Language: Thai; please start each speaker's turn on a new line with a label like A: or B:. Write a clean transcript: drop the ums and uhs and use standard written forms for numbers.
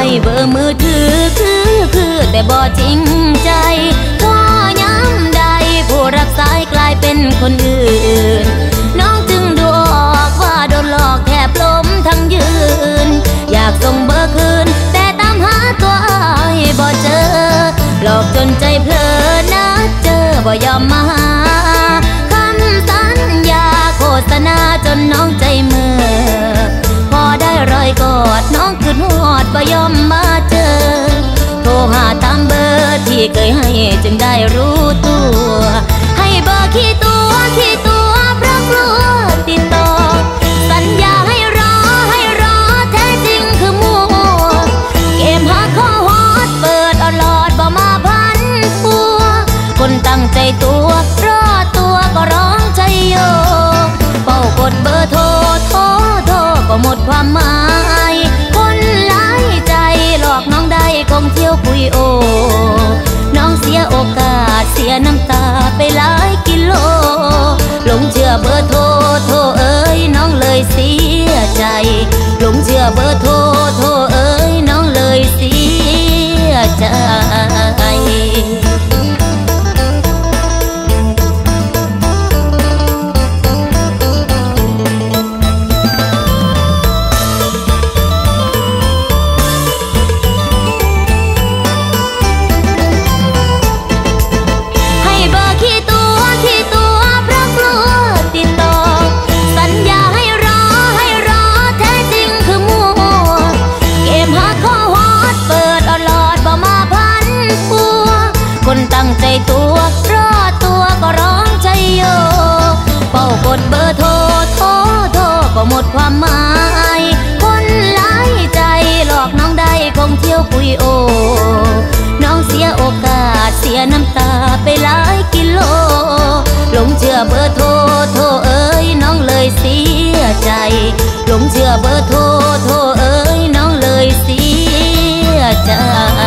A: เบอร์มือถือคือแต่บ่จริงใจพอย้ำใดผู้รับสายกลายเป็นคนอื่นน้องจึงดูออกว่าโดนหลอกแทบล้มทั้งยืนอยากส่งเบอร์คืนแต่ตามหาตัวอ้ายบ่เจอหลอกจนใจเพลินนะเจอบ่ยอมมาหาคำสัญญาโฆษณาจนน้องใจเมื่อพอได้รอยกอดน้องขึ้นหอดบ่ยอมมาเจอโทรหาตามเบอร์ที่เคยให้จึงได้รู้ตัวให้เบอร์ขี้ตัวเพราะกลัวติดต่อสัญญาให้รอแท้จริงคือมัวเกมหาข้อฮอตเปิดออดหลอดบ่มาพันปัวคนตั้งใจตัวรอตัวก็ร้องใจโยเป่ากดเบอร์โทรก็หมดความหมายคนหลายใจหลอกน้องได้คงเที่ยวคุยโอน้องเสียโอกาสเสียน้ำตาไปหลายกิโลหลงเชื่อเบอร์โทรเอ้ยน้องเลยเสียใจหลงเชื่อเบอร์โทรเอ้ยน้องเลยเสียใจคนตั้งใจตัวรอตัวก็ร้องใจโยเป่ากดเบอร์โทรก็หมดความหมายคนหลายใจหลอกน้องได้คงเที่ยวคุยโอน้องเสียโอกาสเสียน้ำตาไปหลายกิโลหลงเชื่อเบอร์โทรเอ้ยน้องเลยเสียใจหลงเชื่อเบอร์โทรเอ้ยน้องเลยเสียใจ